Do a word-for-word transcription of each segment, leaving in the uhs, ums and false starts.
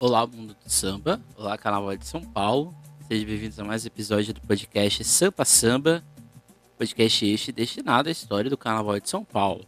Olá, mundo do samba. Olá, Carnaval de São Paulo. Sejam bem-vindos a mais um episódio do podcast Sampa Samba, podcast este destinado à história do Carnaval de São Paulo.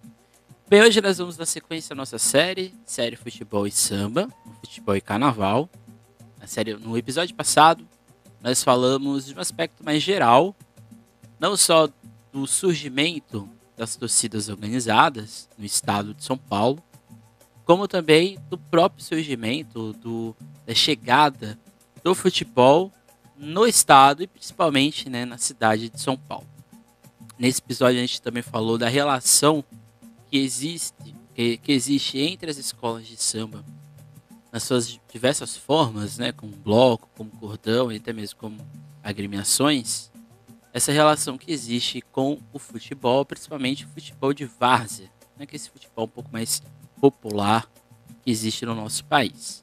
Bem, hoje nós vamos dar sequência à nossa série, série Futebol e Samba, Futebol e Carnaval. Na série, no episódio passado, nós falamos de um aspecto mais geral, não só do surgimento das torcidas organizadas no estado de São Paulo, como também do próprio surgimento, do, da chegada do futebol no estado e principalmente, né, na cidade de São Paulo. Nesse episódio a gente também falou da relação que existe, que, que existe entre as escolas de samba nas suas diversas formas, né, como bloco, como cordão e até mesmo como agremiações. Essa relação que existe com o futebol, principalmente o futebol de várzea, né, que é esse futebol um pouco mais popular que existe no nosso país.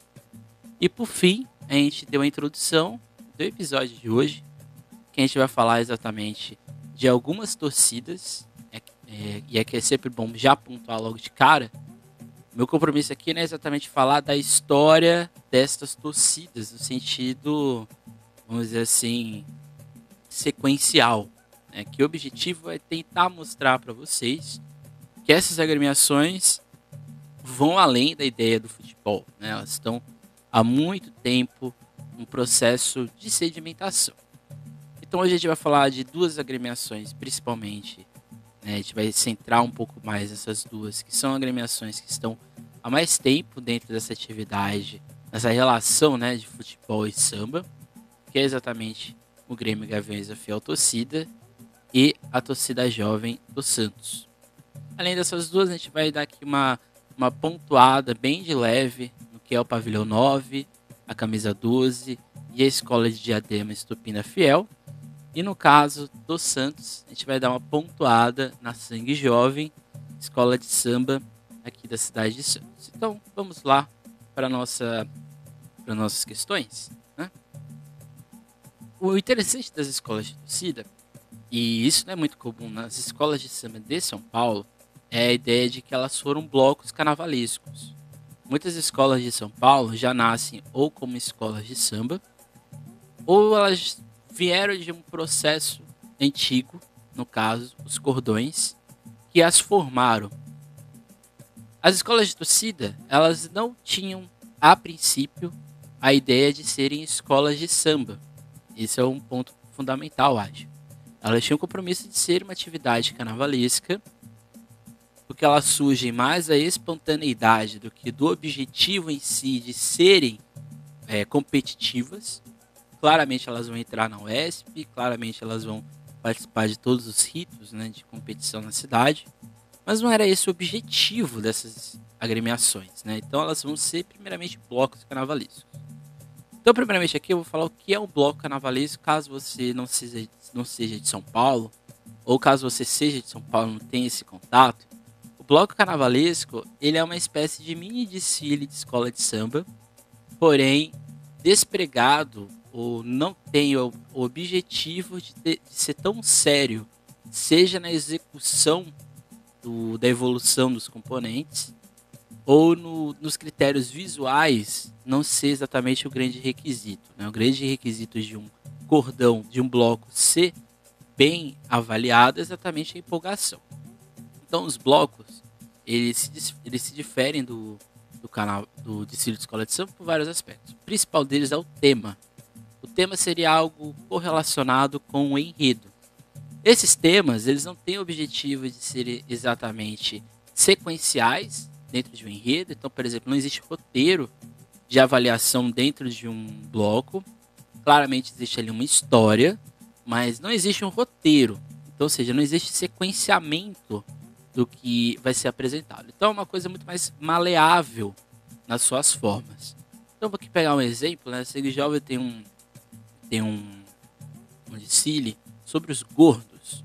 E por fim, a gente deu a introdução do episódio de hoje, que a gente vai falar exatamente de algumas torcidas, é, é, e aqui é sempre bom já pontuar logo de cara. Meu compromisso aqui não é exatamente falar da história destas torcidas, no sentido, vamos dizer assim, sequencial, né? Que o objetivo é tentar mostrar para vocês que essas agremiações vão além da ideia do futebol, né? Elas estão há muito tempo um processo de sedimentação. Então hoje a gente vai falar de duas agremiações, principalmente, né? A gente vai centrar um pouco mais nessas duas, que são agremiações que estão há mais tempo dentro dessa atividade, nessa relação, né, de futebol e samba, que é exatamente o Grêmio Gaviões da Fiel Torcida e a Torcida Jovem do Santos. Além dessas duas, a gente vai dar aqui uma uma pontuada bem de leve no que é o Pavilhão nove, a Camisa doze e a Escola de Diadema Estupina Fiel. E no caso do Santos, a gente vai dar uma pontuada na Sangue Jovem, escola de samba aqui da cidade de Santos. Então, vamos lá para nossa, para nossas questões, né? O interessante das escolas de torcida, e isso não é muito comum nas escolas de samba de São Paulo, é a ideia de que elas foram blocos carnavalescos. Muitas escolas de São Paulo já nascem ou como escolas de samba, ou elas vieram de um processo antigo, no caso, os cordões, que as formaram. As escolas de torcida, elas não tinham, a princípio, a ideia de serem escolas de samba. Esse é um ponto fundamental, acho. Elas tinham o compromisso de ser uma atividade carnavalesca, porque elas surgem mais da espontaneidade do que do objetivo em si de serem é, competitivas. Claramente elas vão entrar na U E S P, claramente elas vão participar de todos os ritos, né, de competição na cidade, mas não era esse o objetivo dessas agremiações, né? Então elas vão ser primeiramente blocos carnavalescos. Então primeiramente aqui eu vou falar o que é um bloco carnavalesco, caso você não seja, não seja de São Paulo, ou caso você seja de São Paulo e não tenha esse contato. O bloco carnavalesco, ele é uma espécie de mini desfile de escola de samba, porém despregado ou não tem o objetivo de, ter, de ser tão sério, seja na execução do, da evolução dos componentes ou no, nos critérios visuais não ser exatamente o grande requisito, né? O grande requisito de um cordão, de um bloco ser bem avaliado é exatamente a empolgação. Então os blocos, eles se, eles se diferem do, do, canal, do desfile de escola de samba por vários aspectos. O principal deles é o tema. O tema seria algo correlacionado com o enredo. Esses temas, eles não têm o objetivo de serem exatamente sequenciais dentro de um enredo. Então, por exemplo, não existe roteiro de avaliação dentro de um bloco. Claramente existe ali uma história, mas não existe um roteiro. Então, ou seja, não existe sequenciamento do que vai ser apresentado. Então é uma coisa muito mais maleável nas suas formas. Então vou aqui pegar um exemplo, né? Sangue Jovem tem um tem um, um desfile sobre os gordos.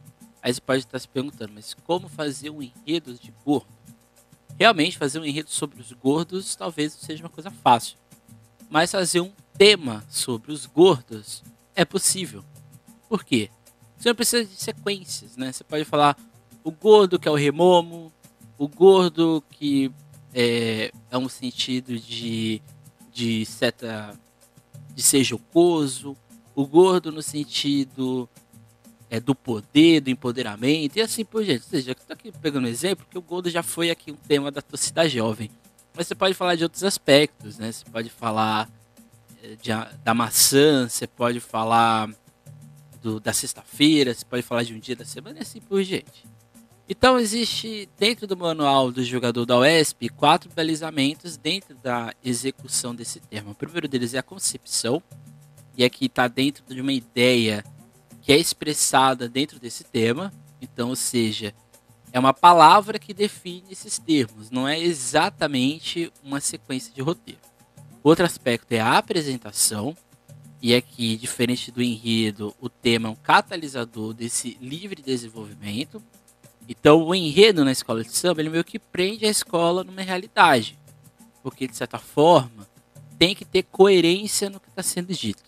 Aí você pode estar se perguntando, mas como fazer um enredo de gordo? Realmente fazer um enredo sobre os gordos talvez não seja uma coisa fácil, mas fazer um tema sobre os gordos é possível. Por quê? Você não precisa de sequências, né? Você pode falar o gordo que é o remomo, o gordo que é, é um sentido de de seta, de ser jocoso, o gordo no sentido é, do poder, do empoderamento e assim por diante. Ou seja, eu tô aqui pegando um exemplo, porque o gordo já foi aqui um tema da torcida jovem. Mas você pode falar de outros aspectos, né? Você pode falar é, de, da maçã, você pode falar do, da sexta-feira, você pode falar de um dia da semana e assim por diante. Então existe dentro do manual do jogador da U E S P quatro balizamentos dentro da execução desse termo. O primeiro deles é a concepção, e aqui está dentro de uma ideia que é expressada dentro desse tema. Então, ou seja, é uma palavra que define esses termos, não é exatamente uma sequência de roteiro. Outro aspecto é a apresentação, e aqui, diferente do enredo, o tema é um catalisador desse livre desenvolvimento. Então, o enredo na escola de samba, ele meio que prende a escola numa realidade. Porque, de certa forma, tem que ter coerência no que está sendo dito.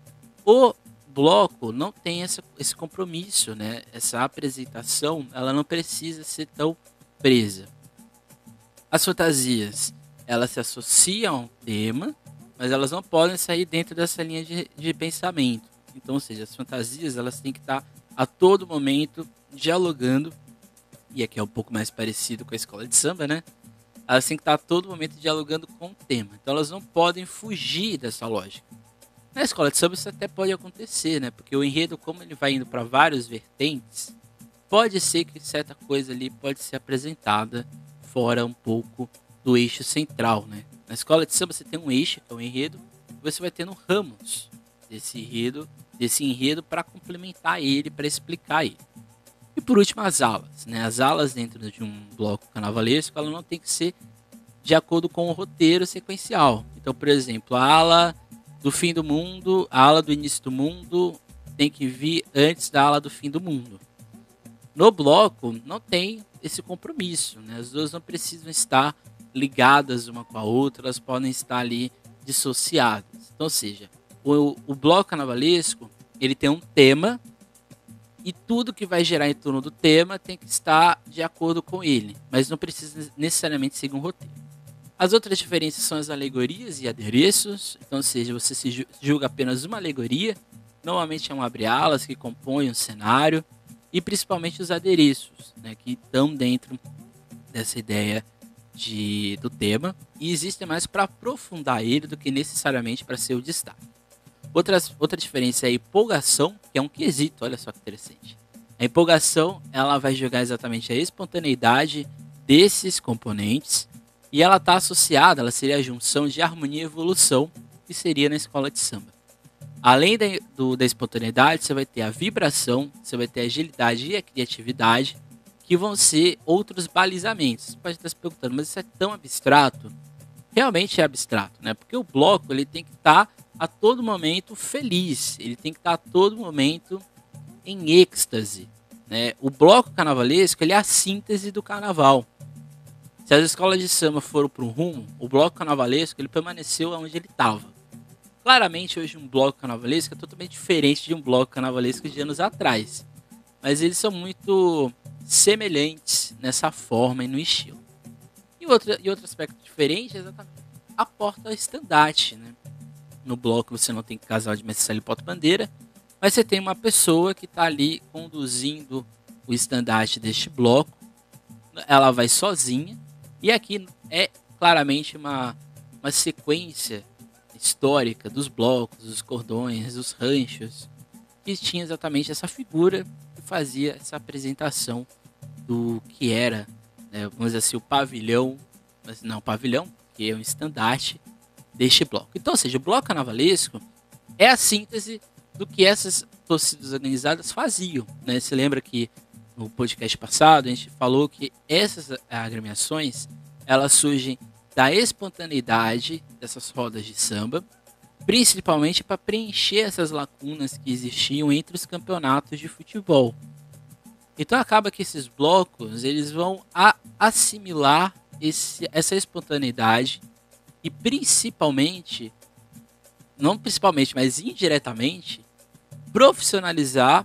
O bloco não tem essa, esse compromisso, né? Essa apresentação, ela não precisa ser tão presa. As fantasias, elas se associam ao tema, mas elas não podem sair dentro dessa linha de, de pensamento. Então, ou seja, as fantasias, elas têm que estar a todo momento dialogando, e aqui é um pouco mais parecido com a escola de samba, né? Elas têm que estar a todo momento dialogando com o tema. Então elas não podem fugir dessa lógica. Na escola de samba isso até pode acontecer, né? Porque o enredo, como ele vai indo para vários vertentes, pode ser que certa coisa ali pode ser apresentada fora um pouco do eixo central, né? Na escola de samba você tem um eixo, que é o enredo, e você vai tendo ramos desse enredo, desse enredo para complementar ele, para explicar ele. E por último, as alas, né? As alas dentro de um bloco carnavalesco, ela não tem que ser de acordo com o roteiro sequencial. Então, por exemplo, a ala do fim do mundo, a ala do início do mundo tem que vir antes da ala do fim do mundo. No bloco, não tem esse compromisso, né? As duas não precisam estar ligadas uma com a outra, elas podem estar ali dissociadas. Então, ou seja, o, o bloco carnavalesco, ele tem um tema, e tudo que vai gerar em torno do tema tem que estar de acordo com ele, mas não precisa necessariamente seguir um roteiro. As outras diferenças são as alegorias e adereços. Então, ou seja, você se julga apenas uma alegoria, normalmente é um abre-alas que compõe um cenário, e principalmente os adereços, né, que estão dentro dessa ideia de, do tema, e existem mais para aprofundar ele do que necessariamente para ser o destaque. Outras, outra diferença é a empolgação, que é um quesito, olha só que interessante. A empolgação, ela vai jogar exatamente a espontaneidade desses componentes, e ela está associada, ela seria a junção de harmonia e evolução, que seria na escola de samba. Além da, do, da espontaneidade, você vai ter a vibração, você vai ter a agilidade e a criatividade, que vão ser outros balizamentos. Você pode estar se perguntando, mas isso é tão abstrato? Realmente é abstrato, né? Porque o bloco, ele tem que estar tá a todo momento feliz, ele tem que estar a todo momento em êxtase, né? O bloco carnavalesco, ele é a síntese do carnaval. Se as escolas de samba foram para um rumo, o bloco carnavalesco, ele permaneceu onde ele estava. Claramente hoje um bloco carnavalesco é totalmente diferente de um bloco carnavalesco de anos atrás, mas eles são muito semelhantes nessa forma e no estilo. E outro, e outro aspecto diferente é exatamente a porta-estandarte, né? No bloco você não tem casal de mestre e porta-bandeira, mas você tem uma pessoa que está ali conduzindo o estandarte deste bloco. Ela vai sozinha, e aqui é claramente uma, uma sequência histórica dos blocos, dos cordões, dos ranchos, que tinha exatamente essa figura que fazia essa apresentação do que era, né, vamos dizer assim, o pavilhão, mas não o pavilhão, que é um estandarte deste bloco. Então, ou seja, o bloco carnavalesco é a síntese do que essas torcidas organizadas faziam, né? Você lembra que no podcast passado a gente falou que essas agremiações, elas surgem da espontaneidade dessas rodas de samba, principalmente para preencher essas lacunas que existiam entre os campeonatos de futebol. Então acaba que esses blocos, eles vão a assimilar esse, essa espontaneidade e principalmente, não principalmente, mas indiretamente, profissionalizar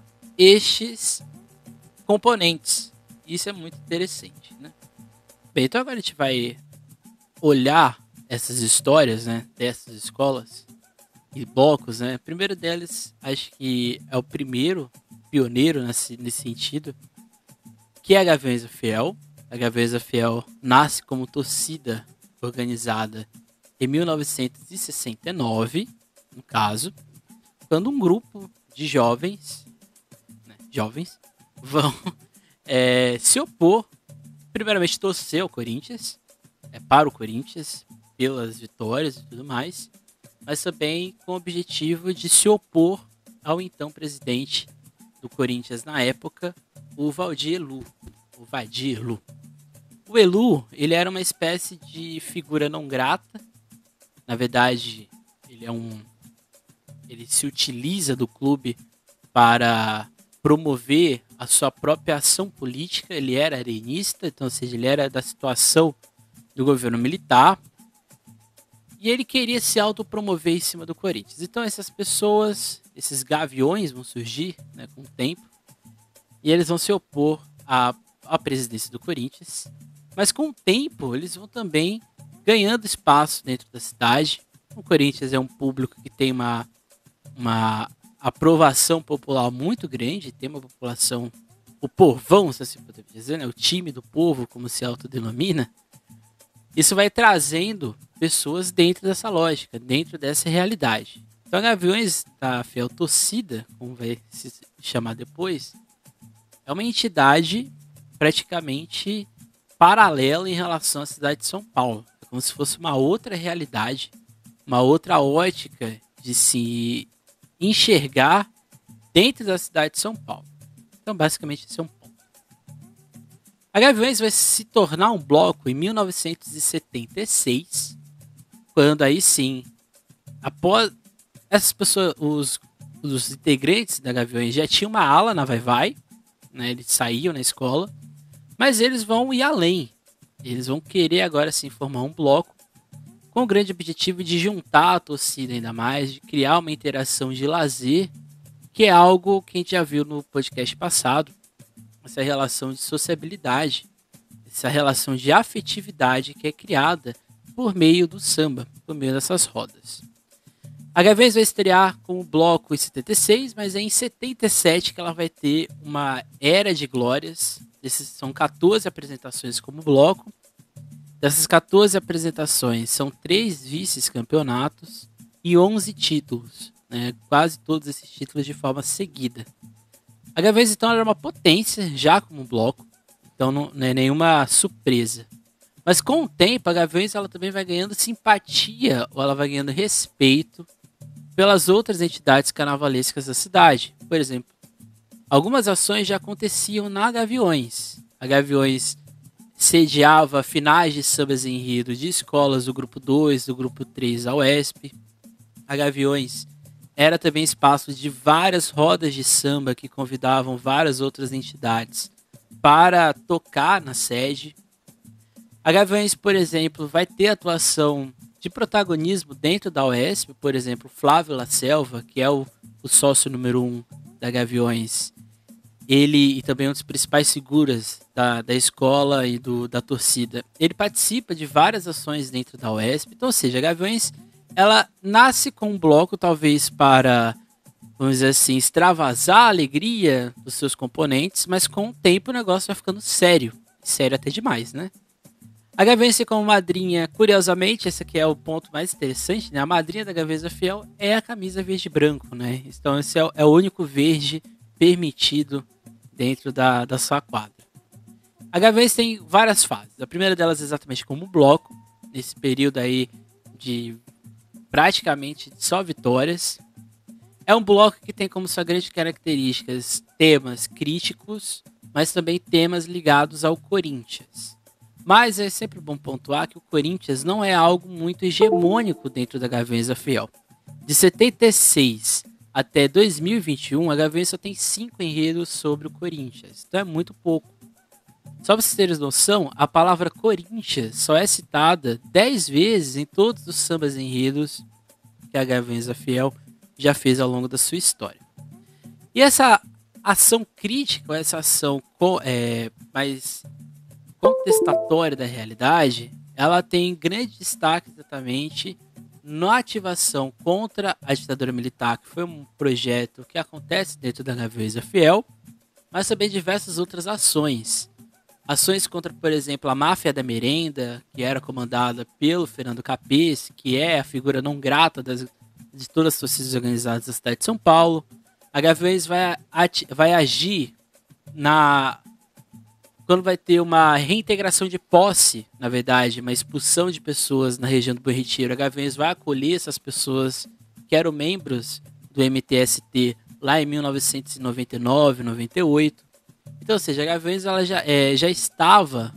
estes componentes. Isso é muito interessante, né? Bem, então agora a gente vai olhar essas histórias, né, dessas escolas e blocos, né? O primeiro deles, acho que é o primeiro pioneiro nesse, nesse sentido, que é a Gaviões da Fiel. A Gaviões da Fiel nasce como torcida organizada em mil novecentos e sessenta e nove, no caso, quando um grupo de jovens, né, jovens, vão é, se opor, primeiramente torcer ao Corinthians, é, para o Corinthians, pelas vitórias e tudo mais, mas também com o objetivo de se opor ao então presidente do Corinthians na época, o Valdir Elu. O Valdir Elu. O Elu, ele era uma espécie de figura não grata. Na verdade, ele é um ele se utiliza do clube para promover a sua própria ação política. Ele era arenista, então, ou seja, ele era da situação do governo militar. E ele queria se autopromover em cima do Corinthians. Então essas pessoas, esses gaviões vão surgir, né, com o tempo. E eles vão se opor à, à presidência do Corinthians. Mas com o tempo, eles vão também ganhando espaço dentro da cidade. O Corinthians é um público que tem uma, uma aprovação popular muito grande. Tem uma população, o povão, se assim podemos dizer, né, o time do povo, como se autodenomina. Isso vai trazendo pessoas dentro dessa lógica, dentro dessa realidade. Então, a Gaviões da Fiel Torcida, como vai se chamar depois, é uma entidade praticamente paralela em relação à cidade de São Paulo. É como se fosse uma outra realidade, uma outra ótica de se enxergar dentro da cidade de São Paulo. Então, basicamente, esse é um ponto. A Gaviões vai se tornar um bloco em mil novecentos e setenta e seis, quando aí sim, após essas pessoas, os, os integrantes da Gaviões já tinham uma ala na Vai-Vai, né, eles saíam na escola, mas eles vão ir além. Eles vão querer agora sim formar um bloco com o grande objetivo de juntar a torcida ainda mais, de criar uma interação de lazer, que é algo que a gente já viu no podcast passado, essa relação de sociabilidade, essa relação de afetividade que é criada por meio do samba, por meio dessas rodas. A Gaviões vai estrear com o bloco em setenta e seis, mas é em setenta e sete que ela vai ter uma era de glórias. Esses são quatorze apresentações como bloco. Dessas quatorze apresentações, são três vice-campeonatos e onze títulos, né? Quase todos esses títulos de forma seguida. A Gaviões, então, era uma potência, já como bloco, então não, não é nenhuma surpresa. Mas com o tempo, a Gaviões ela também vai ganhando simpatia, ou ela vai ganhando respeito pelas outras entidades carnavalescas da cidade. Por exemplo, algumas ações já aconteciam na Gaviões. A Gaviões sediava finais de sambas enredo de escolas do grupo dois, do grupo três da U E S P. A Gaviões era também espaço de várias rodas de samba que convidavam várias outras entidades para tocar na sede. A Gaviões, por exemplo, vai ter atuação de protagonismo dentro da U E S P, por exemplo, Flávio La Selva, que é o, o sócio número um da Gaviões, ele e também um dos principais figuras da, da escola e do, da torcida, ele participa de várias ações dentro da U E S P. Então, ou seja, a Gaviões ela nasce com um bloco talvez para, vamos dizer assim, extravasar a alegria dos seus componentes, mas com o tempo o negócio vai ficando sério, sério até demais, né? A Gaviões como madrinha, curiosamente, esse aqui é o ponto mais interessante, né? A madrinha da Gaviões da Fiel é a camisa verde e branco, né? Então esse é, é o único verde permitido dentro da, da sua quadra. A Gaviões tem várias fases. A primeira delas é exatamente como bloco, nesse período aí de praticamente só vitórias. É um bloco que tem como sua grande características temas críticos, mas também temas ligados ao Corinthians. Mas é sempre bom pontuar que o Corinthians não é algo muito hegemônico dentro da Gaviões da Fiel. De setenta e seis até dois mil e vinte e um, a Gaviões só tem cinco enredos sobre o Corinthians. Então é muito pouco. Só para vocês terem noção, a palavra Corinthians só é citada dez vezes em todos os sambas enredos que a Gaviões da Fiel já fez ao longo da sua história. E essa ação crítica, essa ação é, mais contestatória da realidade, ela tem grande destaque exatamente na ativação contra a ditadura militar, que foi um projeto que acontece dentro da Gaviões da Fiel, mas também diversas outras ações. Ações contra, por exemplo, a máfia da merenda, que era comandada pelo Fernando Capês, que é a figura não grata das, de todas as torcidas organizadas da cidade de São Paulo. A Gaviões vai, vai agir na... quando vai ter uma reintegração de posse, na verdade, uma expulsão de pessoas na região do Bom Retiro. A Gaviões vai acolher essas pessoas que eram membros do M T S T lá em mil novecentos e noventa e nove, noventa e oito. Então, ou seja, a Gaviões ela já, é, já estava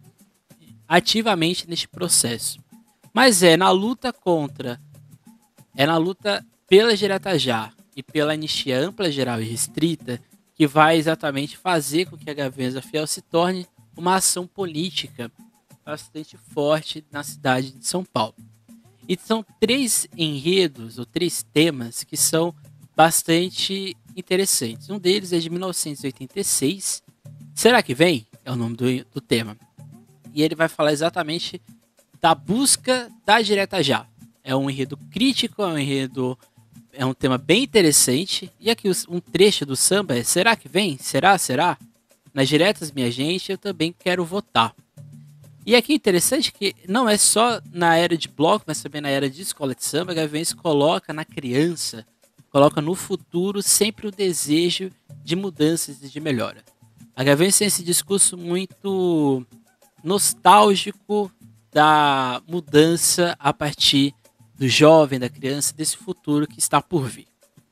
ativamente neste processo. Mas é na luta contra, é na luta pela direta já e pela anistia ampla, geral e restrita que vai exatamente fazer com que a Gaviões da Fiel se torne uma ação política bastante forte na cidade de São Paulo. E são três enredos ou três temas que são bastante interessantes. Um deles é de mil novecentos e oitenta e seis. Será que vem? É o nome do, do tema. E ele vai falar exatamente da busca da direta já. É um enredo crítico, é um enredo, é um tema bem interessante. E aqui um trecho do samba é: será que vem? Será? Será? Nas diretas, minha gente, eu também quero votar. E aqui é interessante que não é só na era de bloco, mas também na era de escola de samba, a Gaviões coloca na criança, coloca no futuro sempre o desejo de mudanças e de melhora. A Gaviões tem esse discurso muito nostálgico da mudança a partir do jovem, da criança, desse futuro que está por vir.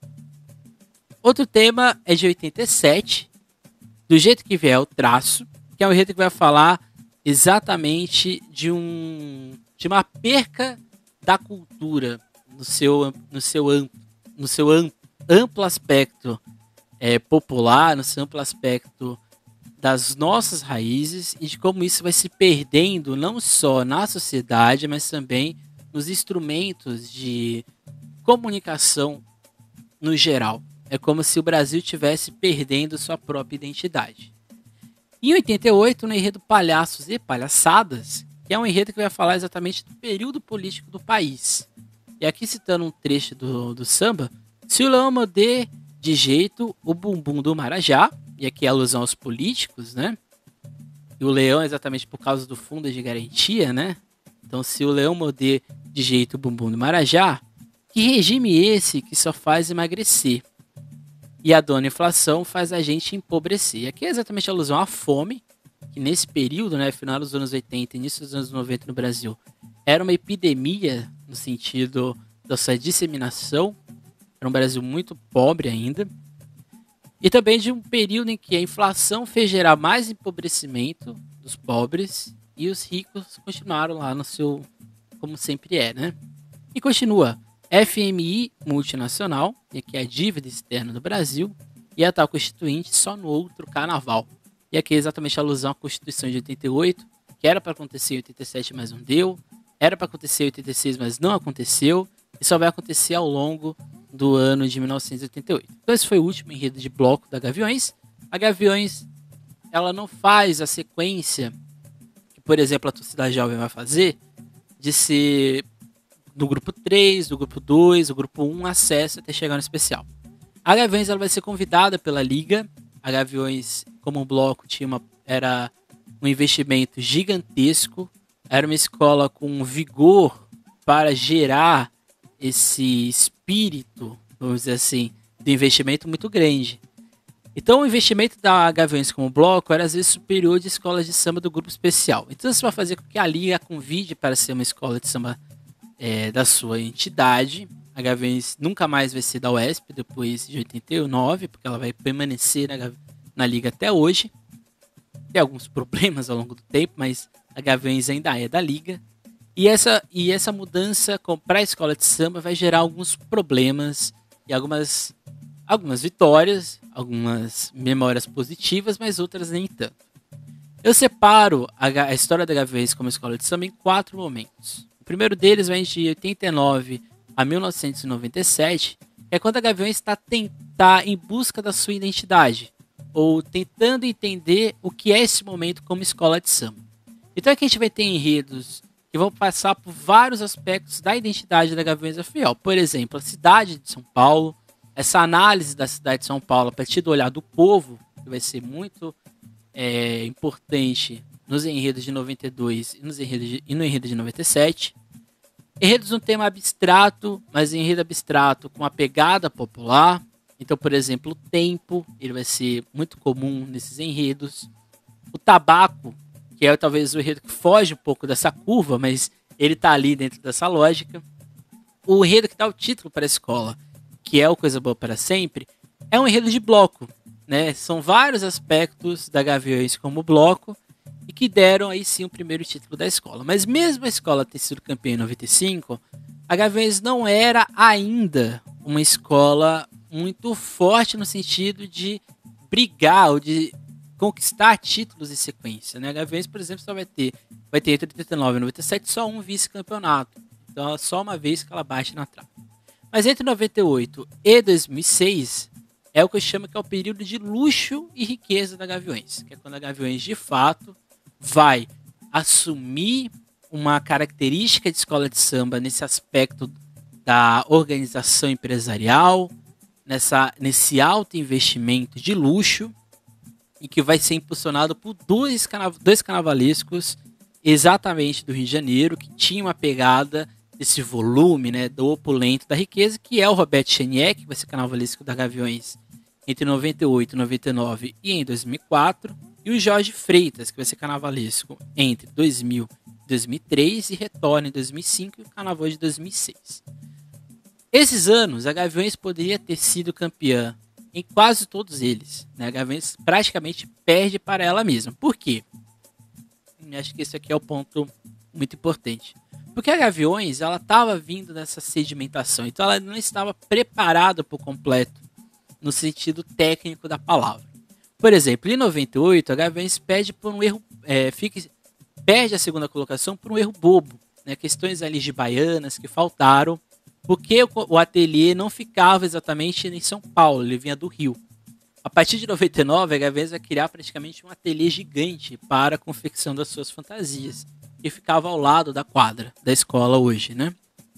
Outro tema é de oitenta e sete, Do Jeito Que Vier o Traço, que é um enredo que vai falar exatamente de, um, de uma perca da cultura no seu, no seu amplo no seu amplo aspecto é, popular, no seu amplo aspecto das nossas raízes e de como isso vai se perdendo não só na sociedade, mas também nos instrumentos de comunicação no geral. É como se o Brasil estivesse perdendo sua própria identidade. Em oitenta e oito, no enredo Palhaços e Palhaçadas, que é um enredo que vai falar exatamente do período político do país. E aqui citando um trecho do, do samba: se o leão morder de jeito o bumbum do Marajá, e aqui é alusão aos políticos, né? E o leão é exatamente por causa do fundo de garantia, né? Então, se o leão morder de jeito o bumbum do Marajá, que regime esse que só faz emagrecer? E a dona inflação faz a gente empobrecer. E aqui é exatamente a alusão à fome, que nesse período, né, final dos anos oitenta, início dos anos noventa no Brasil, era uma epidemia no sentido da sua disseminação. Era um Brasil muito pobre ainda. E também de um período em que a inflação fez gerar mais empobrecimento dos pobres e os ricos continuaram lá no seu, como sempre é, né? E continua: F M I multinacional, e aqui é a dívida externa do Brasil, e a tal constituinte só no outro carnaval. E aqui é exatamente a alusão à Constituição de oitenta e oito, que era para acontecer em oitenta e sete, mas não deu. Era para acontecer em oitenta e seis, mas não aconteceu. E só vai acontecer ao longo do ano de mil novecentos e oitenta e oito. Então esse foi o último enredo de bloco da Gaviões. A Gaviões, ela não faz a sequência que, por exemplo, a Torcida Jovem vai fazer, de ser do grupo três, do grupo dois, do grupo um, acesso até chegar no especial. A Gaviões ela vai ser convidada pela Liga. A Gaviões, como um bloco, tinha uma, era um investimento gigantesco. Era uma escola com vigor para gerar esse espírito, vamos dizer assim, de investimento muito grande. Então o investimento da Gaviões como bloco era às vezes superior de escolas de samba do grupo especial. Então isso vai fazer com que a Liga a convide para ser uma escola de samba é, da sua entidade. A Gaviões nunca mais vai ser da U E S P depois de oitenta e nove, porque ela vai permanecer na, na Liga até hoje. Tem alguns problemas ao longo do tempo, mas a Gaviões ainda é da Liga. E essa, e essa mudança para a escola de samba vai gerar alguns problemas e algumas, algumas vitórias, algumas memórias positivas, mas outras nem tanto. Eu separo a, a história da Gaviões como escola de samba em quatro momentos. O primeiro deles vai de oitenta e nove a mil novecentos e noventa e sete, que é quando a Gaviões está tá em busca da sua identidade, ou tentando entender o que é esse momento como escola de samba. Então aqui a gente vai ter enredos que vão passar por vários aspectos da identidade da Gaviões da Fiel. Por exemplo, a cidade de São Paulo, essa análise da cidade de São Paulo a partir do olhar do povo, que vai ser muito é, importante nos enredos de noventa e dois e, nos enredos de, e no enredo de noventa e sete. Enredos um tema abstrato, mas enredo abstrato com uma pegada popular. Então, por exemplo, o tempo, ele vai ser muito comum nesses enredos. O tabaco, que é talvez o enredo que foge um pouco dessa curva, mas ele está ali dentro dessa lógica. O enredo que dá o título para a escola, que é o Coisa Boa para Sempre, é um enredo de bloco, né? São vários aspectos da Gaviões como bloco e que deram aí sim o primeiro título da escola. Mas mesmo a escola ter sido campeã em noventa e cinco, a Gaviões não era ainda uma escola muito forte no sentido de brigar ou de conquistar títulos em sequência, né? A Gaviões, por exemplo, só vai ter, vai ter entre oitenta e nove e noventa e sete só um vice-campeonato. Então é só uma vez que ela bate na trave. Mas entre noventa e oito e dois mil e seis é o que eu chamo que é o período de luxo e riqueza da Gaviões, que é quando a Gaviões de fato vai assumir uma característica de escola de samba nesse aspecto da organização empresarial, nessa, nesse alto investimento de luxo, e que vai ser impulsionado por dois, canav dois carnavalescos exatamente do Rio de Janeiro, que tinha uma pegada desse volume, né, do opulento da riqueza, que é o Roberto Chenier, que vai ser carnavalesco da Gaviões entre noventa e oito, noventa e nove e em dois mil e quatro, e o Jorge Freitas, que vai ser carnavalesco entre dois mil e dois mil e três e retorna em dois mil e cinco e o carnaval de dois mil e seis. Esses anos, a Gaviões poderia ter sido campeã em quase todos eles, né? A Gaviões praticamente perde para ela mesma. Por quê? Acho que esse aqui é o ponto muito importante. Porque a Gaviões, ela estava vindo dessa sedimentação, então ela não estava preparada por completo no sentido técnico da palavra. Por exemplo, em noventa e oito, a Gaviões perde por um erro, é, fica, perde a segunda colocação por um erro bobo, né? Questões ali de baianas que faltaram, porque o, o ateliê não ficava exatamente em São Paulo, ele vinha do Rio. A partir de noventa e nove, a Gaviões vai criar praticamente um ateliê gigante para a confecção das suas fantasias, que ficava ao lado da quadra da escola hoje, né?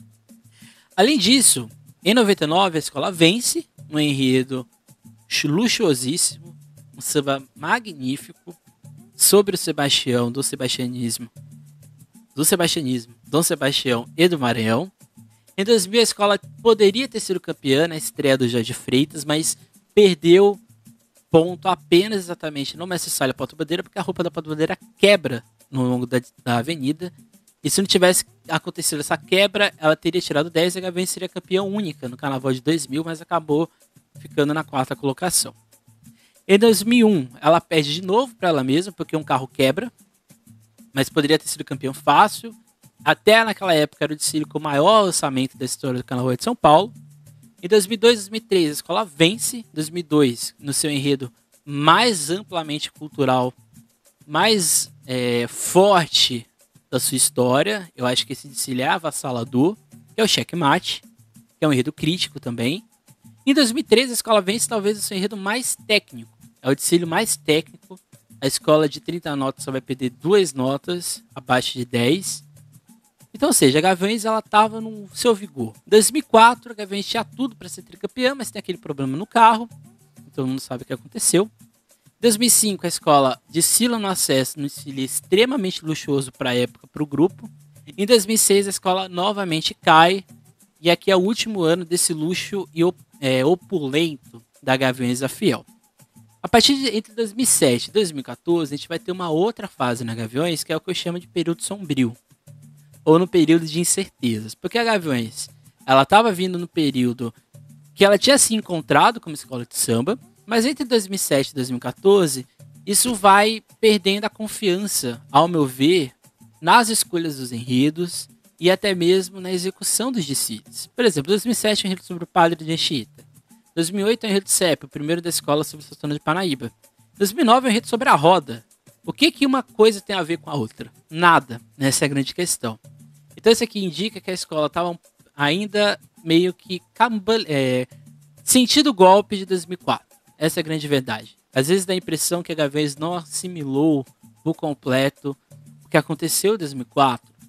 Além disso, em noventa e nove a escola vence um enredo luxuosíssimo, um samba magnífico sobre o Sebastião, do sebastianismo, do sebastianismo, Dom Sebastião e do Maranhão. Em dois mil a escola poderia ter sido campeã na estreia do Jorge Freitas, mas perdeu ponto apenas exatamente no Mestre Sala Porta Bandeira, porque a roupa da Porta Bandeira quebra no longo da, da avenida. E se não tivesse acontecido essa quebra, ela teria tirado dez e a Gaviões seria campeã única no Carnaval de dois mil, mas acabou ficando na quarta colocação. Em dois mil e um, ela perde de novo para ela mesma, porque um carro quebra, mas poderia ter sido campeão fácil. Até naquela época era o desfile com o maior orçamento da história do Carnaval de São Paulo. Em dois mil e dois e dois mil e três, a escola vence. Em dois mil e dois, no seu enredo mais amplamente cultural, mais é, forte da sua história. Eu acho que esse desfile é avassalador, que é o Checkmate, que é um enredo crítico também. Em dois mil e três, a escola vence talvez o seu enredo mais técnico. É o desfile mais técnico. A escola de trinta notas só vai perder duas notas, abaixo de dez. Então, ou seja, a Gaviões estava no seu vigor. Em dois mil e quatro, a Gaviões tinha tudo para ser tricampeã, mas tem aquele problema no carro. Todo mundo sabe o que aconteceu. Em dois mil e cinco, a escola desfila no acesso, num desfile extremamente luxuoso para a época, para o grupo. Em dois mil e seis, a escola novamente cai. E aqui é o último ano desse luxo e é, opulento da Gaviões da Fiel. A partir de entre dois mil e sete e dois mil e quatorze, a gente vai ter uma outra fase na Gaviões, que é o que eu chamo de período sombrio, ou no período de incertezas. Porque a Gaviões, ela estava vindo no período que ela tinha se encontrado como escola de samba, mas entre dois mil e sete e dois mil e quatorze, isso vai perdendo a confiança, ao meu ver, nas escolhas dos enredos e até mesmo na execução dos desfiles. Por exemplo, dois mil e sete, o enredo sobre o padre de Anchieta. dois mil e oito é o enredo C E P, o primeiro da escola sobre a Santana de Parnaíba. dois mil e nove é o enredo sobre a roda. O que que uma coisa tem a ver com a outra? Nada. Essa é a grande questão. Então isso aqui indica que a escola estava ainda meio que é, sentindo o golpe de dois mil e quatro. Essa é a grande verdade. Às vezes dá a impressão que a Gaviões não assimilou por completo o que aconteceu em dois mil e quatro.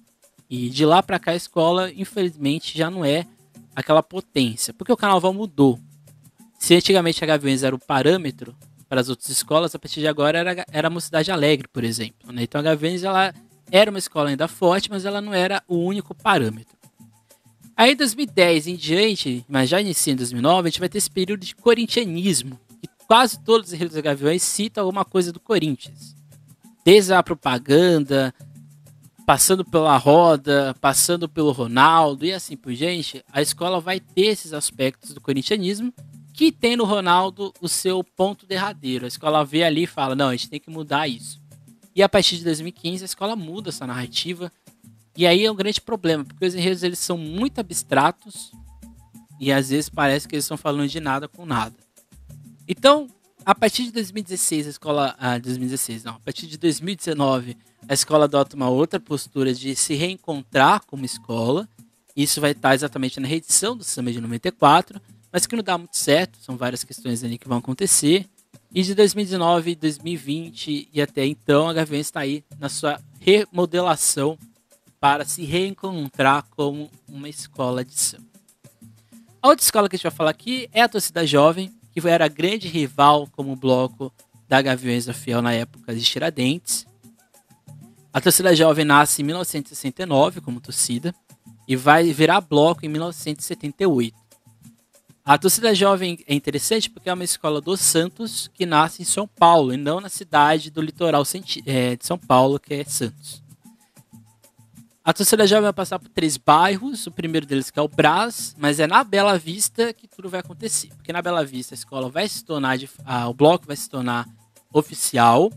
E de lá para cá a escola, infelizmente, já não é aquela potência, porque o carnaval mudou. Se antigamente a Gaviões era o parâmetro para as outras escolas, a partir de agora era, era a Mocidade Alegre, por exemplo, né? Então a Gaviões ela era uma escola ainda forte, mas ela não era o único parâmetro. Aí em dois mil e dez em diante, mas já inicia em dois mil e nove, a gente vai ter esse período de corintianismo, que quase todos os enredos da Gaviões citam alguma coisa do Corinthians. Desde a propaganda, passando pela roda, passando pelo Ronaldo e assim por diante, a escola vai ter esses aspectos do corintianismo que tem no Ronaldo o seu ponto derradeiro. A escola vê ali e fala, não, a gente tem que mudar isso. E a partir de dois mil e quinze a escola muda essa narrativa. E aí é um grande problema, porque os enredos eles são muito abstratos e às vezes parece que eles estão falando de nada com nada. Então, a partir de dois mil e dezesseis, a escola... Ah, dois mil e dezesseis não. A partir de dois mil e dezenove, a escola adota uma outra postura de se reencontrar como escola. Isso vai estar exatamente na reedição do Samba de noventa e quatro, mas que não dá muito certo. São várias questões ali que vão acontecer. E de dois mil e dezenove, dois mil e vinte e até então, a Gaviões está aí na sua remodelação para se reencontrar como uma escola de samba. A outra escola que a gente vai falar aqui é a Torcida Jovem, que era a grande rival como bloco da Gaviões da Fiel na época de Tiradentes. A Torcida Jovem nasce em mil novecentos e sessenta e nove como torcida e vai virar bloco em mil novecentos e setenta e oito. A Torcida Jovem é interessante porque é uma escola dos Santos que nasce em São Paulo e não na cidade do litoral de São Paulo, que é Santos. A Torcida Jovem vai passar por três bairros, o primeiro deles que é o Brás, mas é na Bela Vista que tudo vai acontecer. Porque na Bela Vista a escola vai se tornar, de, ah, o bloco vai se tornar oficial.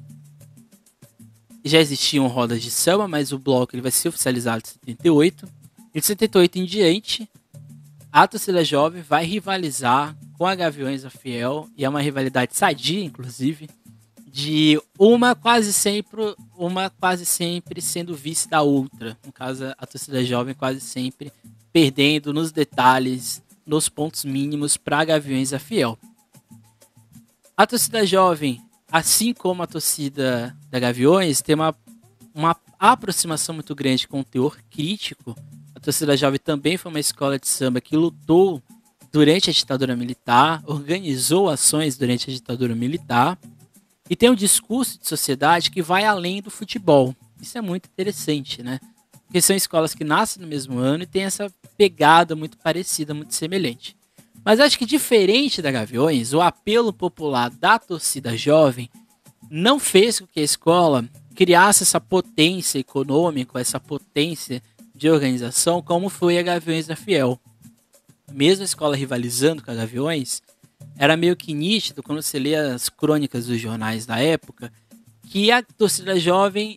Já existiam rodas de samba, mas o bloco ele vai ser oficializado em setenta e oito. E de setenta e oito em diante, a Torcida Jovem vai rivalizar com a Gaviões da Fiel, e é uma rivalidade sadia, inclusive, de uma quase sempre, uma quase sempre sendo vice da outra. No caso, a Torcida Jovem quase sempre perdendo nos detalhes, nos pontos mínimos para a Gaviões da Fiel. A Torcida Jovem, assim como a torcida da Gaviões, tem uma, uma aproximação muito grande com o teor crítico. A Torcida Jovem também foi uma escola de samba que lutou durante a ditadura militar, organizou ações durante a ditadura militar, e tem um discurso de sociedade que vai além do futebol. Isso é muito interessante, né? Porque são escolas que nascem no mesmo ano e tem essa pegada muito parecida, muito semelhante. Mas acho que diferente da Gaviões, o apelo popular da Torcida Jovem não fez com que a escola criasse essa potência econômica, essa potência de organização, como foi a Gaviões da Fiel. Mesmo a escola rivalizando com a Gaviões, era meio que nítido, quando você lê as crônicas dos jornais da época, que a Torcida Jovem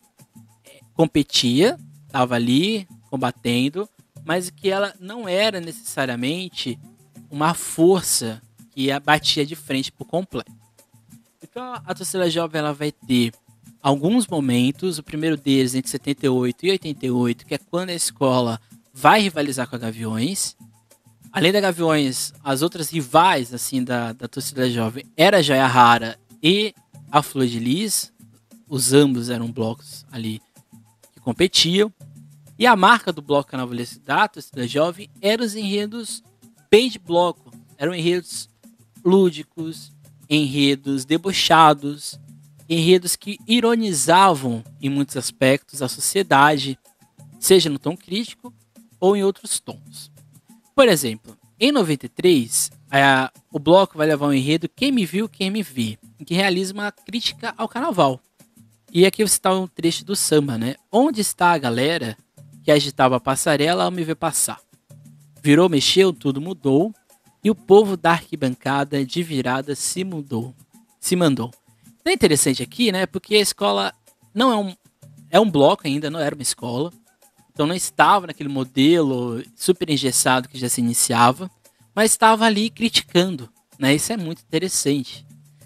competia, estava ali combatendo, mas que ela não era necessariamente uma força que a batia de frente por completo. Então a Torcida Jovem ela vai ter alguns momentos, o primeiro deles entre setenta e oito e oitenta e oito, que é quando a escola vai rivalizar com a Gaviões. Além da Gaviões, as outras rivais assim da, da Torcida Jovem era a Joia Rara e a Flor de Lis. Os ambos eram blocos ali que competiam. E a marca do bloco carnavalesco da Torcida Jovem eram os enredos bem de bloco. Eram enredos lúdicos, enredos debochados, enredos que ironizavam em muitos aspectos a sociedade, seja no tom crítico ou em outros tons. Por exemplo, em noventa e três, a, o bloco vai levar um enredo Quem Me Viu, Quem Me Vê, em que realiza uma crítica ao carnaval. E aqui você está um trecho do samba, né? Onde está a galera que agitava a passarela ao me ver passar? Virou, mexeu, tudo mudou, e o povo da arquibancada de virada se mudou, se mandou. É interessante aqui, né? Porque a escola não é um, é um bloco ainda, não era uma escola. Então não estava naquele modelo super engessado que já se iniciava, mas estava ali criticando, né? Isso é muito interessante.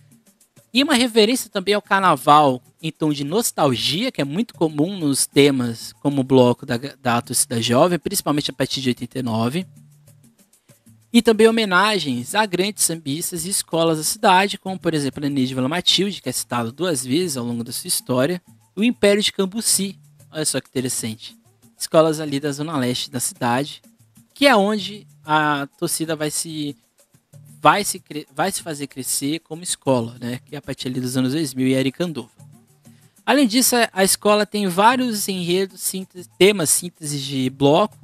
E uma referência também ao carnaval em tom de nostalgia, que é muito comum nos temas como o bloco da, da Torcida Jovem, principalmente a partir de oitenta e nove. E também homenagens a grandes sambistas e escolas da cidade, como por exemplo a Nenê de Vila Matilde, que é citado duas vezes ao longo da sua história, e o Império de Cambuci. Olha só que interessante. escolas ali da zona leste da cidade, que é onde a torcida vai se vai se, vai se fazer crescer como escola, né? Que é a partir ali dos anos dois mil e Eric Andova. Além disso, a escola tem vários enredos, síntese, temas síntese de bloco.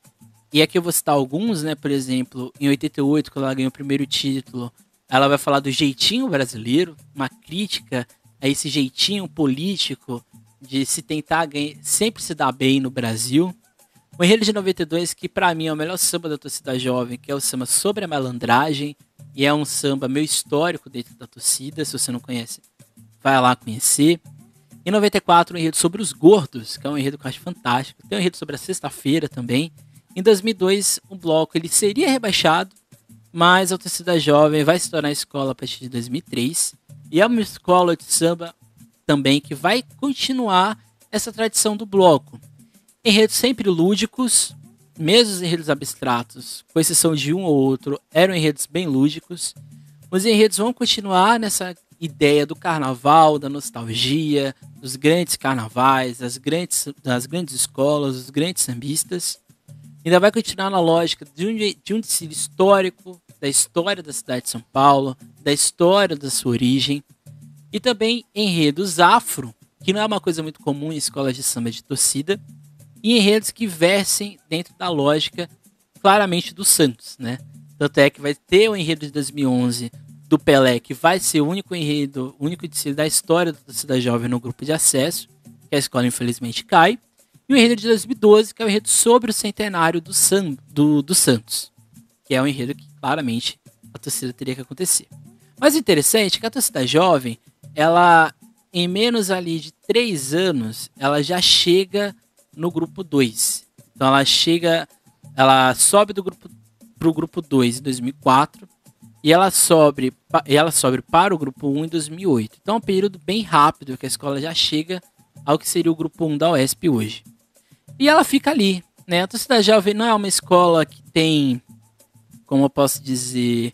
E aqui eu vou citar alguns, né? Por exemplo, em oitenta e oito, quando ela ganhou o primeiro título, ela vai falar do jeitinho brasileiro, uma crítica a esse jeitinho político de se tentar ganhar, sempre se dar bem no Brasil. O enredo de noventa e dois, que pra mim é o melhor samba da torcida jovem, que é o samba Sobre a Malandragem, e é um samba meio histórico dentro da torcida, se você não conhece, vai lá conhecer. Em noventa e quatro, um enredo sobre os gordos, que é um enredo que eu acho fantástico. Tem um enredo sobre a sexta-feira também. Em dois mil e dois, o bloco ele seria rebaixado, mas a torcida jovem vai se tornar escola a partir de dois mil e três. E é uma escola de samba também que vai continuar essa tradição do bloco. Enredos sempre lúdicos, mesmo os enredos abstratos, com exceção de um ou outro, eram enredos bem lúdicos. Os enredos vão continuar nessa ideia do carnaval, da nostalgia, dos grandes carnavais, das grandes, das grandes escolas, dos grandes sambistas. Ainda vai continuar na lógica de um, de um desfile histórico, da história da cidade de São Paulo, da história da sua origem. E também enredos afro, que não é uma coisa muito comum em escolas de samba de torcida, e enredos que versem dentro da lógica claramente do Santos, né? Tanto é que vai ter o enredo de dois mil e onze do Pelé, que vai ser o único enredo, o único desfile da história da torcida jovem no grupo de acesso, que a escola infelizmente cai, e o enredo de dois mil e doze, que é o enredo sobre o centenário do, San, do, do Santos, que é um enredo que claramente a torcida teria que acontecer. Mas o interessante é que a torcida jovem, ela, em menos ali de três anos, ela já chega no grupo dois. Então ela chega, ela sobe do grupo para o grupo dois em dois mil e quatro e ela sobe, ela sobe para o grupo um em dois mil e oito. Então é um período bem rápido que a escola já chega ao que seria o grupo um da U E S P hoje. E ela fica ali, né? A torcida jovem não é uma escola que tem, como eu posso dizer,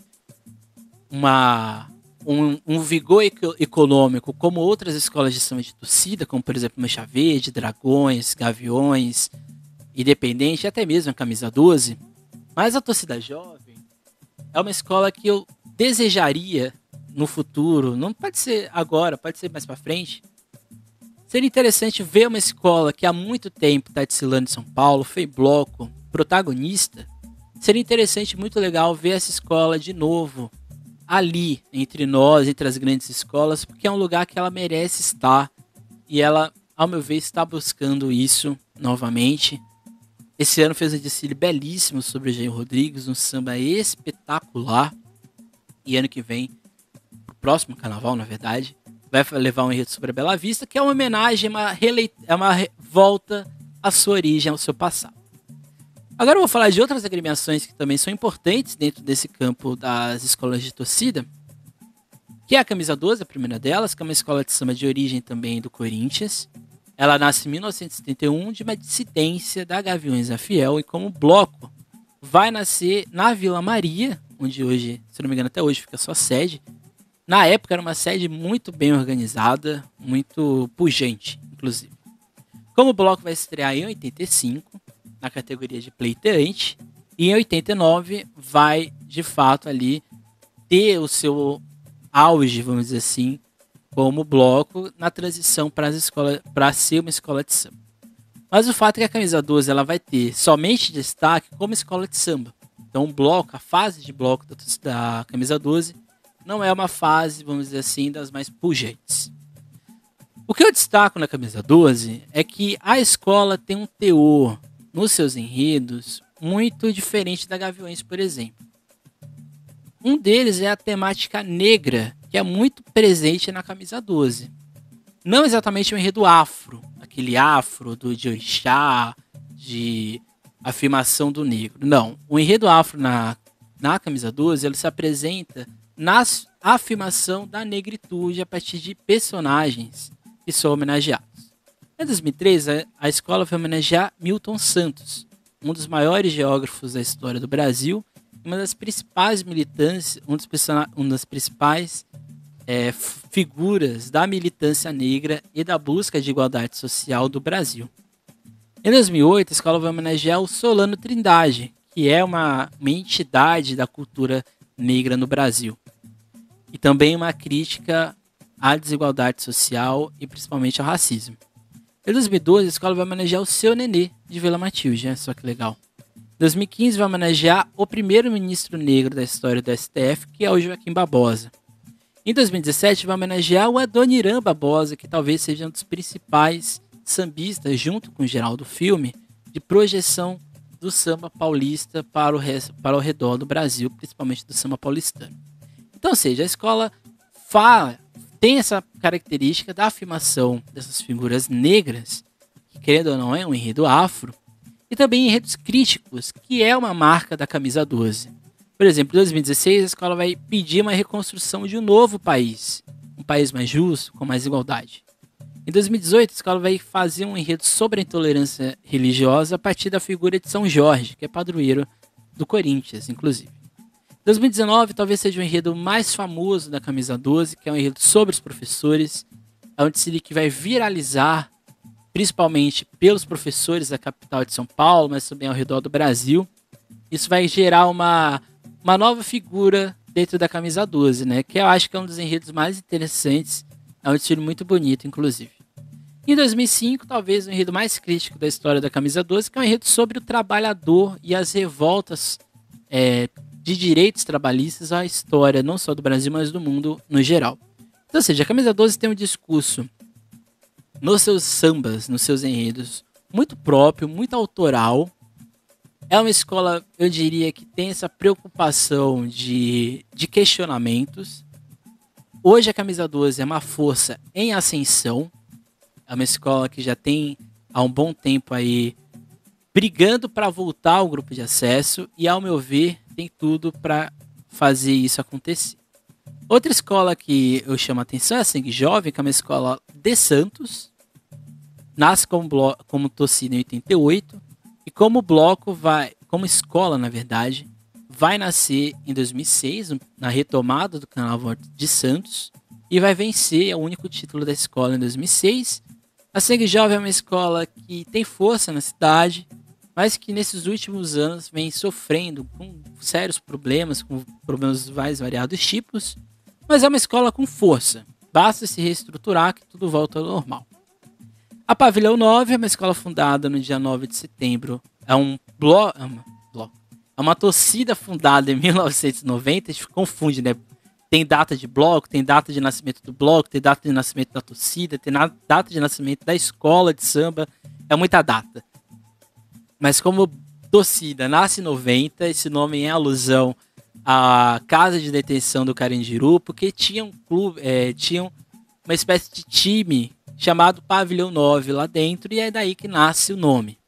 uma Um, um vigor econômico como outras escolas de samba de torcida, como por exemplo Mancha Verde, Dragões, Gaviões, Independente, até mesmo a Camisa doze. Mas a torcida jovem é uma escola que eu desejaria no futuro, não pode ser agora, pode ser mais para frente. Seria interessante ver uma escola que há muito tempo está desfilando em São Paulo, foi bloco, protagonista. Seria interessante, muito legal ver essa escola de novo ali, entre nós, entre as grandes escolas, porque é um lugar que ela merece estar, e ela, ao meu ver, está buscando isso novamente. Esse ano fez um desfile belíssimo sobre o Jair Rodrigues, um samba espetacular, e ano que vem, o próximo carnaval, na verdade, vai levar um enredo sobre a Bela Vista, que é uma homenagem, uma releit- é uma re- volta à sua origem, ao seu passado. Agora eu vou falar de outras agremiações que também são importantes dentro desse campo das escolas de torcida, que é a Camisa doze, a primeira delas, que é uma escola de samba de origem também do Corinthians. Ela nasce em mil novecentos e setenta e um de uma dissidência da Gaviões da Fiel, e como bloco vai nascer na Vila Maria, onde hoje, se não me engano até hoje, fica sua sede. Na época era uma sede muito bem organizada, muito pujante, inclusive. Como bloco vai estrear em oitenta e cinco, na categoria de pleiteante, e em oitenta e nove vai, de fato, ali ter o seu auge, vamos dizer assim, como bloco na transição para as escolas, para ser uma escola de samba. Mas o fato é que a Camisa doze ela vai ter somente destaque como escola de samba. Então o bloco, a fase de bloco da, da Camisa doze não é uma fase, vamos dizer assim, das mais pujantes. O que eu destaco na Camisa doze é que a escola tem um teor nos seus enredos muito diferente da Gaviões, por exemplo. Um deles é a temática negra, que é muito presente na Camisa doze. Não exatamente o enredo afro, aquele afro do de orixá, de afirmação do negro. Não, o enredo afro na, na Camisa doze ele se apresenta na afirmação da negritude a partir de personagens que são homenageados. Em dois mil e três, a escola foi homenagear Milton Santos, um dos maiores geógrafos da história do Brasil, e uma das principais militâncias, um dos, uma das principais é, figuras da militância negra e da busca de igualdade social do Brasil. Em dois mil e oito, a escola vai homenagear o Solano Trindade, que é uma, uma entidade da cultura negra no Brasil. E também uma crítica à desigualdade social e principalmente ao racismo. Em dois mil e doze, a escola vai homenagear o Seu Nenê, de Vila Matilde, né? Só que legal. Em dois mil e quinze, vai homenagear o primeiro ministro negro da história do S T F, que é o Joaquim Barbosa. Em dois mil e dezessete, vai homenagear o Adoniran Barbosa, que talvez seja um dos principais sambistas, junto com o Geraldo Filme, de projeção do samba paulista para o, resto, para o redor do Brasil, principalmente do samba paulistano. Então, ou seja, a escola fala, tem essa característica da afirmação dessas figuras negras, que querendo ou não é um enredo afro, e também enredos críticos, que é uma marca da camisa doze. Por exemplo, em dois mil e dezesseis, a escola vai pedir uma reconstrução de um novo país, um país mais justo, com mais igualdade. Em dois mil e dezoito, a escola vai fazer um enredo sobre a intolerância religiosa a partir da figura de São Jorge, que é padroeiro do Corinthians, inclusive. Em dois mil e dezenove, talvez seja o enredo mais famoso da camisa doze, que é um enredo sobre os professores, onde se que vai viralizar, principalmente pelos professores da capital de São Paulo, mas também ao redor do Brasil. Isso vai gerar uma, uma nova figura dentro da camisa doze, né? Que eu acho que é um dos enredos mais interessantes. É um estilo muito bonito, inclusive. Em dois mil e cinco, talvez o enredo mais crítico da história da camisa doze, que é um enredo sobre o trabalhador e as revoltas é, de direitos trabalhistas à história, não só do Brasil, mas do mundo no geral. Então, ou seja, a camisa doze tem um discurso nos seus sambas, nos seus enredos, muito próprio, muito autoral. É uma escola, eu diria, que tem essa preocupação de, de questionamentos. Hoje a camisa doze é uma força em ascensão. É uma escola que já tem há um bom tempo aí brigando para voltar ao grupo de acesso e, ao meu ver, tem tudo para fazer isso acontecer. Outra escola que eu chamo a atenção é a Sangue Jovem, que é uma escola de Santos. Nasce como, blo- como torcida em oitenta e oito e como bloco vai, como escola, na verdade, vai nascer em dois mil e seis, na retomada do Carnaval de Santos, e vai vencer o único título da escola em dois mil e seis. A Sangue Jovem é uma escola que tem força na cidade, mas que nesses últimos anos vem sofrendo com sérios problemas, com problemas de mais variados tipos, mas é uma escola com força. Basta se reestruturar que tudo volta ao normal. A Pavilhão nove é uma escola fundada no dia nove de setembro. É um bloco... É uma torcida fundada em mil novecentos e noventa, a gente confunde, né? Tem data de bloco, tem data de nascimento do bloco, tem data de nascimento da torcida, tem data de nascimento da escola de samba, é muita data. Mas como torcida nasce em noventa, esse nome é em alusão à casa de detenção do Carandiru, porque tinha um clube, é, tinha uma espécie de time chamado Pavilhão nove lá dentro, e é daí que nasce o nome.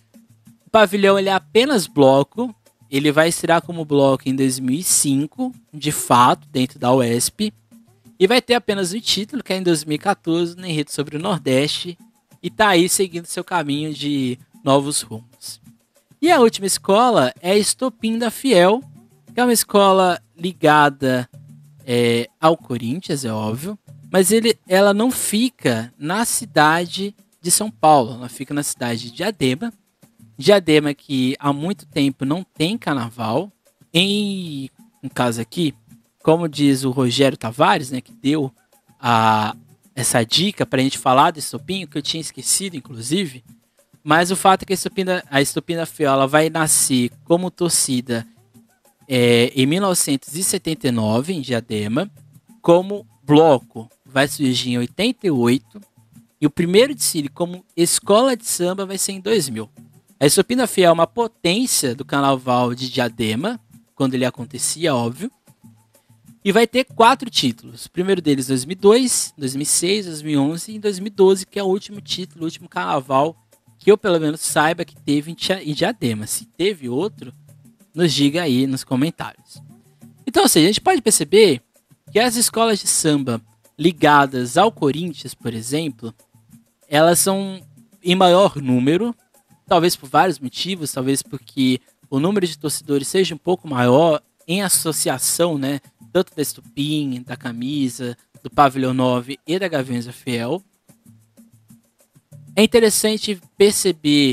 O pavilhão ele é apenas bloco. Ele vai estrear como bloco em dois mil e cinco, de fato, dentro da U E S P. E vai ter apenas um título, que é em dois mil e quatorze, no enredo sobre o Nordeste. E tá aí seguindo seu caminho de novos rumos. E a última escola é a Estopim da Fiel, que é uma escola ligada é, ao Corinthians, é óbvio. Mas ele, ela não fica na cidade de São Paulo, ela fica na cidade de Diadema. Diadema que há muito tempo não tem carnaval. Em um caso aqui, como diz o Rogério Tavares, né, que deu a, essa dica para a gente falar do Estopim, que eu tinha esquecido, inclusive. Mas o fato é que a Estopim da, a Estopim da Fiel vai nascer como torcida é, em mil novecentos e setenta e nove, em Diadema. Como bloco, vai surgir em oitenta e oito. E o primeiro desfile como escola de samba vai ser em dois mil. A Estopim da Fiel é uma potência do carnaval de Diadema, quando ele acontecia, óbvio. E vai ter quatro títulos. O primeiro deles dois mil e dois, dois mil e seis, dois mil e onze e dois mil e doze, que é o último título, o último carnaval que eu pelo menos saiba que teve em Diadema. Se teve outro, nos diga aí nos comentários. Então, ou seja, a gente pode perceber que as escolas de samba ligadas ao Corinthians, por exemplo, elas são em maior número. Talvez por vários motivos, talvez porque o número de torcedores seja um pouco maior em associação, né, tanto da Estopim, da Camisa, do Pavilhão nove e da Gaviões da Fiel. É interessante perceber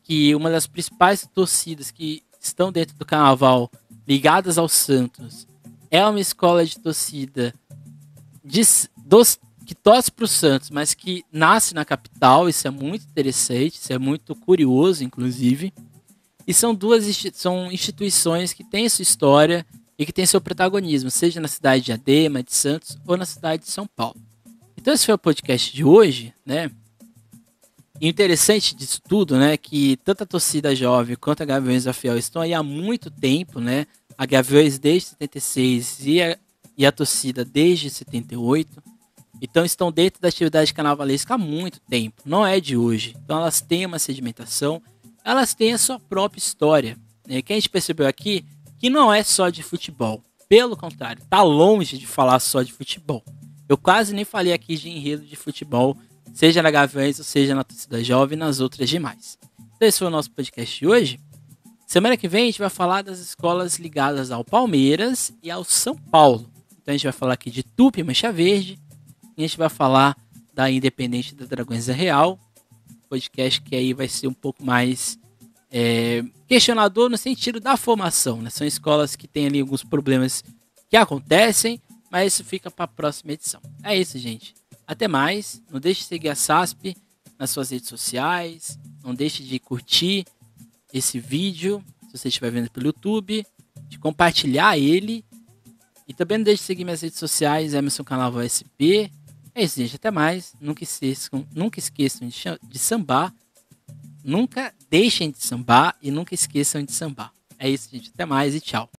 que uma das principais torcidas que estão dentro do carnaval, ligadas ao Santos, é uma escola de torcida de, dos, que torce para o Santos, mas que nasce na capital. Isso é muito interessante, isso é muito curioso, inclusive. E são duas são instituições que têm sua história e que têm seu protagonismo, seja na cidade de Diadema, de Santos, ou na cidade de São Paulo. Então esse foi o podcast de hoje, né? E o interessante disso tudo, né, que tanto a torcida jovem quanto a Gaviões da Fiel estão aí há muito tempo, né? A Gaviões desde setenta e seis e a, e a torcida desde setenta e oito. Então estão dentro da atividade carnavalesca há muito tempo, não é de hoje. Então elas têm uma sedimentação, elas têm a sua própria história, né? Que a gente percebeu aqui que não é só de futebol. Pelo contrário, tá longe de falar só de futebol. Eu quase nem falei aqui de enredo de futebol, seja na Gaviões ou seja na torcida jovem e nas outras demais. Então esse foi o nosso podcast de hoje. Semana que vem a gente vai falar das escolas ligadas ao Palmeiras e ao São Paulo. Então a gente vai falar aqui de Tupi e Mancha Verde. E a gente vai falar da Independente da Dragões da Real. Podcast que aí vai ser um pouco mais é, questionador no sentido da formação, né? São escolas que têm ali alguns problemas que acontecem, mas isso fica para a próxima edição. É isso, gente. Até mais. Não deixe de seguir a S A S P nas suas redes sociais. Não deixe de curtir esse vídeo, se você estiver vendo pelo YouTube, de compartilhar ele. E também não deixe de seguir minhas redes sociais, Emerson Carnaval S P. É isso, gente. Até mais. Nunca esqueçam, nunca esqueçam de, de sambar. Nunca deixem de sambar e nunca esqueçam de sambar. É isso, gente. Até mais e tchau.